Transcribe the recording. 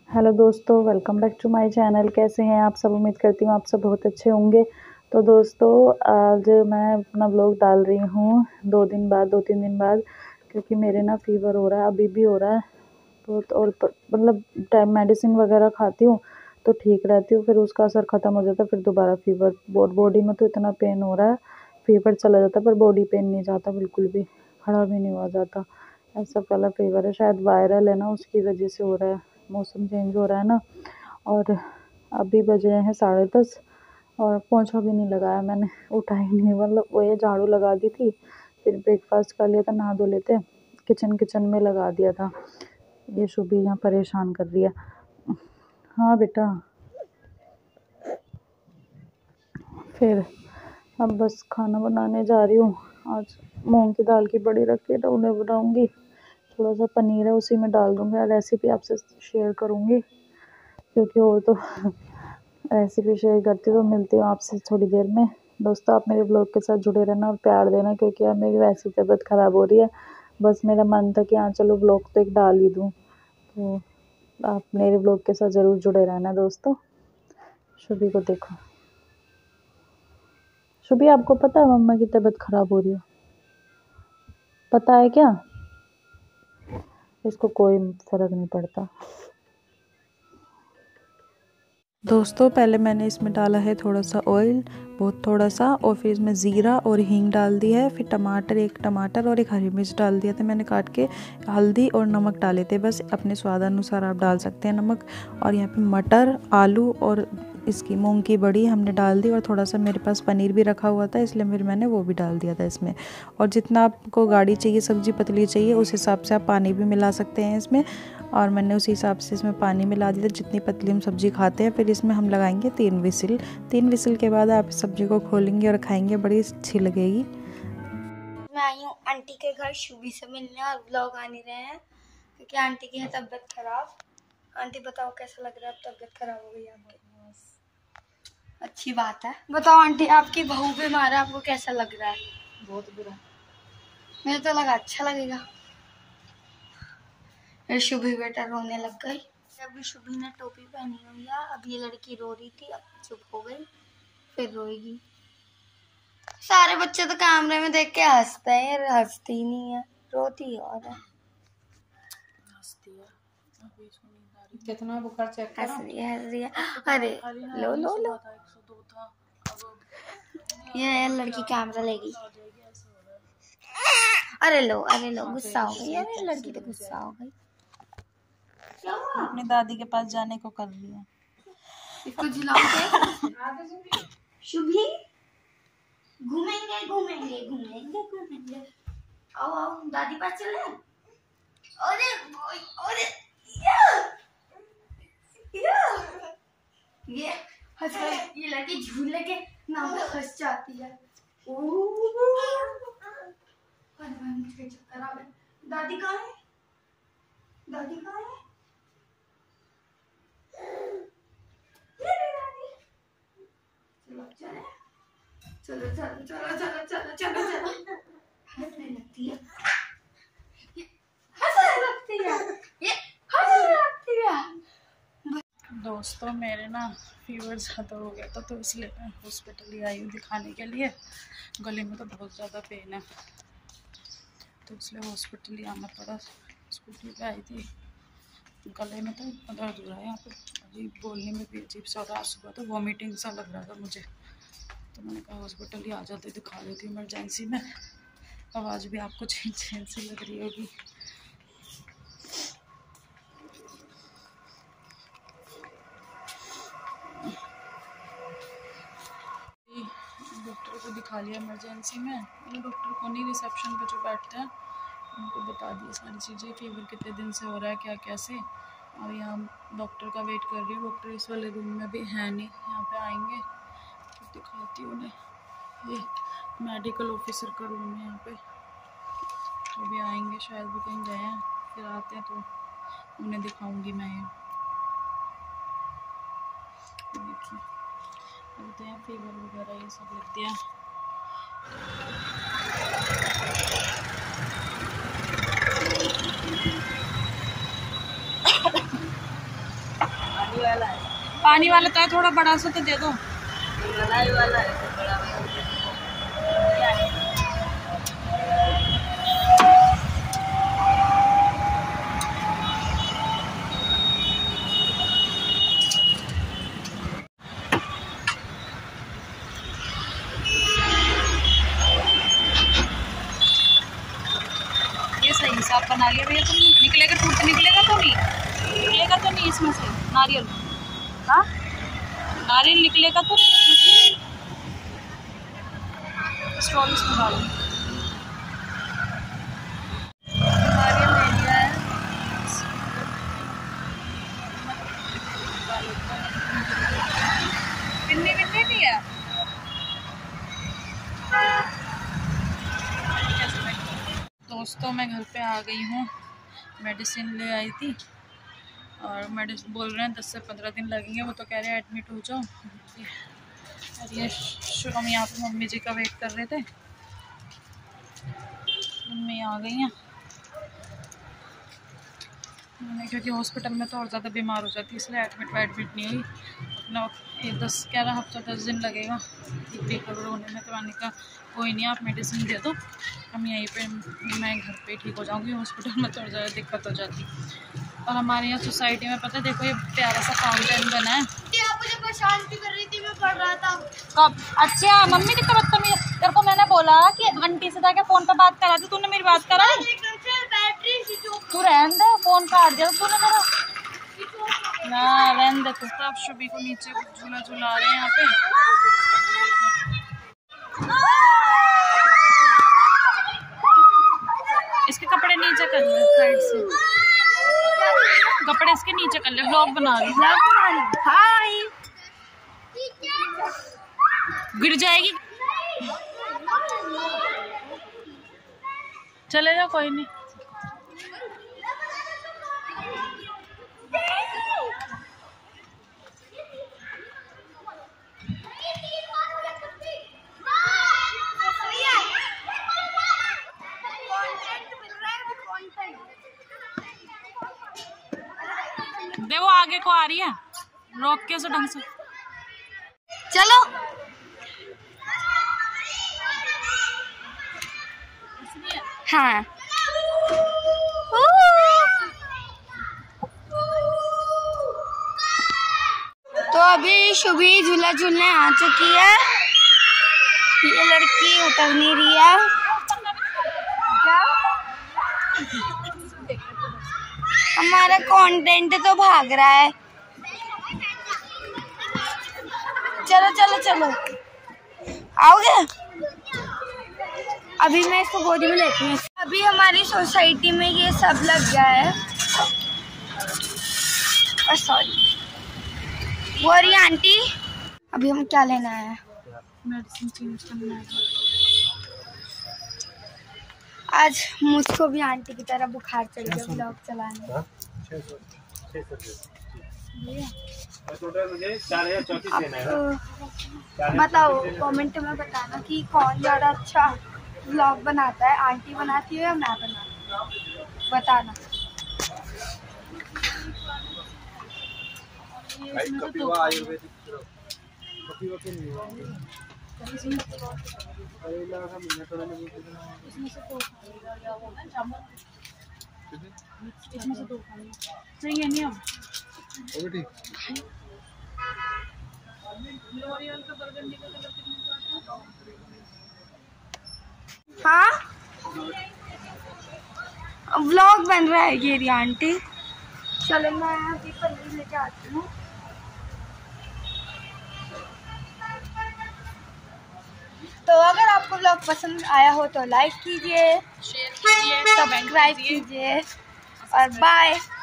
Hello दोस्तों, welcome back to my channel. कैसे हैं आप सब? उम्मीद करती हूँ आप सब बहुत अच्छे होंगे। तो दोस्तों, आज मैं अपना व्लॉग डाल रही हूँ 2-3 दिन बाद, क्योंकि मेरे ना फीवर हो रहा है, अभी भी हो रहा है बहुत। और मतलब टाइम मेडिसिन वगैरह खाती हूँ तो ठीक रहती हूँ, फिर उसका असर ख़त्म हो जाता है, फिर दोबारा फीवर। बॉडी में तो इतना पेन हो रहा है, फीवर चला जाता है पर बॉडी पेन नहीं जाता बिल्कुल भी, खड़ा भी नहीं हुआ जाता। ऐसा वाला फीवर है, शायद वायरल है ना, उसकी वजह से हो रहा है। मौसम चेंज हो रहा है ना। और अभी बज रहे हैं 10:30 और पोंछा भी नहीं लगाया मैंने, उठा ही नहीं। मतलब वो ये झाड़ू लगा दी थी, फिर ब्रेकफास्ट कर लिया था, नहा धो लेते, किचन में लगा दिया था। ये शुभी यहाँ परेशान कर रही है। हाँ बेटा, फिर अब बस खाना बनाने जा रही हूँ। आज मूंग की दाल की बड़ी रखी है तो उन्हें बनाऊँगी। थोड़ा सा पनीर है, उसी में डाल दूँगी। रेसिपी आपसे शेयर करूँगी, क्योंकि वो तो रेसिपी शेयर करती हूँ। तो मिलती हूँ आपसे थोड़ी देर में। दोस्तों, आप मेरे ब्लॉग के साथ जुड़े रहना और प्यार देना, क्योंकि अब मेरी वैसी तबीयत ख़राब हो रही है। बस मेरा मन था कि हाँ चलो ब्लॉग तो एक डाल ही दूँ। तो आप मेरे ब्लॉग के साथ ज़रूर जुड़े रहना दोस्तों। शुभी को देखो। शुभी, आपको पता है मम्मा की तबीयत ख़राब हो रही है? पता है क्या? इसको कोई फ़र्क नहीं पड़ता। दोस्तों, पहले मैंने इसमें डाला है थोड़ा सा ऑयल, बहुत थोड़ा सा, और फिर इसमें ज़ीरा और हींग डाल दी है। फिर एक टमाटर और एक हरी मिर्च डाल दिया था मैंने काट के। हल्दी और नमक डाले थे, बस अपने स्वाद अनुसार आप डाल सकते हैं नमक। और यहाँ पे मटर, आलू और इसकी मूंग की बड़ी हमने डाल दी। और थोड़ा सा मेरे पास पनीर भी रखा हुआ था, इसलिए फिर मैंने वो भी डाल दिया था इसमें। और जितना आपको गाढ़ी चाहिए, सब्ज़ी पतली चाहिए, उस हिसाब से आप पानी भी मिला सकते हैं इसमें। और मैंने उसी हिसाब से इसमें पानी मिला दिया, जितनी पतली हम सब्ज़ी खाते हैं। फिर इसमें हम लगाएंगे 3 विसिल के बाद आप सब्ज़ी को खोलेंगे और खाएंगे, बड़ी अच्छी लगेगी। मैं आई हूँ आंटी के घर शुभी से मिलने, और व्लॉग आ नहीं रहे हैं क्योंकि आंटी की है तबीयत खराब। आंटी बताओ कैसा लग रहा है? अब तबीयत खराब हो गई आपकी? अच्छी बात है। बताओ आंटी, आपकी बहू बीमार है, आपको कैसा लग रहा है? बहुत बुरा। मुझे तो लगा अच्छा लगेगा। फिर शुभी बेटा रोने लग गई। अभी शुभी ने टोपी पहनी हुई है। अब ये लड़की रो रही थी, अब चुप हो गई, फिर रोएगी। सारे बच्चे तो कैमरे में देख के हंसते हैं, ये हंसती ही नहीं है, रोती और है। कितना बुखार चेक करो। हंस रही है। अरे लो लो लो, ये लड़की कैमरा लेगी। अरे लो, गुस्सा हो गई। अरे लड़की तो गुस्सा हो गई। अपनी दादी के पास जाने को कर रही है। इसको झिलाओ। शुभी, घूमेंगे। आओ दादी पास चले। अरे अरे ये लड़की झूले के नाम पे हंस जाती है। मुझे चक्कर आ गए। दादी कहाँ है? चलो हंसने लगती है। दोस्तों, मेरे ना फीवर ज़्यादा हो गया था, तो इसलिए मैं हॉस्पिटल ही आई हूँ दिखाने के लिए। गले में तो बहुत ज़्यादा पेन है, तो इसलिए हॉस्पिटल ही आना पड़ा। स्कूटी पे आई थी, गले में तो दर्द हो रहा है यहाँ पे, अजीब बोलने में भी अजीब सा हो रहा है। सुबह तो वॉमिटिंग सा लग रहा था मुझे, तो मैंने कहा हॉस्पिटल ही आ जाते, दिखा लेती हूँ इमरजेंसी में। आवाज़ भी आपको चेंज सी लग रही होगी। डॉक्टर को दिखा लिया इमरजेंसी में। मैंने डॉक्टर को नहीं, रिसेप्शन पे जो बैठते हैं उनको बता दिया सारी चीज़ें, फीवर कितने दिन से हो रहा है, क्या कैसे। और यहाँ डॉक्टर का वेट कर रही हूँ। डॉक्टर इस वाले रूम में भी है नहीं, यहाँ पे आएंगे तो दिखाती हूँ उन्हें। ये मेडिकल ऑफिसर का रूम है यहाँ पे, तो भी आएंगे, शायद भी कहीं गए हैं, फिर आते हैं तो उन्हें दिखाऊंगी मैं। ये देखिए, लगते हैं फीवर वगैरह ये सब लगते हैं। पानी वाला तो है, थोड़ा बड़ा सा तो दे दो। वाला है बड़ा। सही हिसाब बना लिया भैया तुमने। निकलेगा टूट निकलेगा तो नहीं इसमें से नारियल। हाँ नारियल निकलेगा तो नहीं। स्टॉल इसमें डालो। नारियल ले लिया है। पिन्नी नहीं है। दोस्तों मैं घर पे आ गई हूँ। मेडिसिन ले आई थी और मेडिसिन बोल रहे हैं 10 से 15 दिन लगेंगे। वो तो कह रहे हैं एडमिट हो जाओ। और ये हम यहाँ पे मम्मी जी का वेट कर रहे थे। मम्मी आ गई हैं क्योंकि हॉस्पिटल में तो और ज़्यादा बीमार हो जाती है, इसलिए एडमिट नहीं हुई। अपना 11 हफ्ता 10 दिन लगेगा रिकवर होने में। तो मैंने कहा कोई नहीं, आप मेडिसिन दे दो, हम यहीं पे मैं घर पे ठीक हो जाऊंगी। हॉस्पिटल में तो ज़्यादा दिक्कत हो जाती। और हमारे यहाँ सोसाइटी में पता है, देखो ये प्यारा सा फाउंटेन बना है। आप मुझे परेशान क्यों कर रही थी? मैं पढ़ रहा था। कब? अच्छा मम्मी कितना बदतमीज। तेरे को मैंने बोला कि आंटी से जाके फ़ोन पे बात करा दी, तूने मेरी बात करा? तू रहने दे, फ़ोन काट दिया तूने मेरा। ना रहने दे तू। अब शुभी को नीचे झूला झूला रहे हैं यहाँ पे। इसके कपड़े नीचे कर ले साइड से। कपड़े इसके नीचे कर ले। व्लॉग बना रही। हाय गिर जाएगी। चले जाओ कोई नहीं। दे वो आगे को आ रही है, रोक के ढंग से चलो। हाँ तो अभी शुभी झूला झूलने आ चुकी है। ये लड़की उतर नहीं रही है। क्या हमारा कंटेंट तो भाग रहा है। चलो चलो चलो आओगे? अभी मैं इसको गोदी में लेती हूँ। अभी हमारी सोसाइटी में ये सब लग गया है। और सॉरी वो रही आंटी। अभी हम क्या लेना है? मेडिसिन चेंज करना है। आज मुझको भी आंटी की तरह बुखार चढ़ गया ब्लॉग चलाने। बताओ कमेंट में बताना कि कौन ज़्यादा अच्छा व्लॉग बनाता है, आंटी बनाती है या मैं बनाती हूँ, बताना। इसमें से 2 सही है नहीं अब लॉरियल का बर्गंडी का कलर कितने का आता है? हाँ व्लॉग बन रहा है ये आंटी। चलो मैं अभी पनीर लेके आती हूँ। तो अगर आपको व्लॉग पसंद आया हो तो लाइक कीजिए, शेयर कीजिए, सब्सक्राइब कीजिए और बाय।